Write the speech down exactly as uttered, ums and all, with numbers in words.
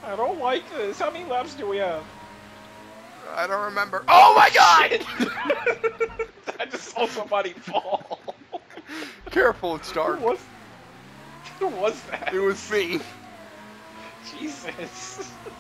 I don't like this. How many laps do we have? I don't remember. Oh my god! I just saw somebody fall. Careful, it's dark. Who was, who was that? It was me. Jesus.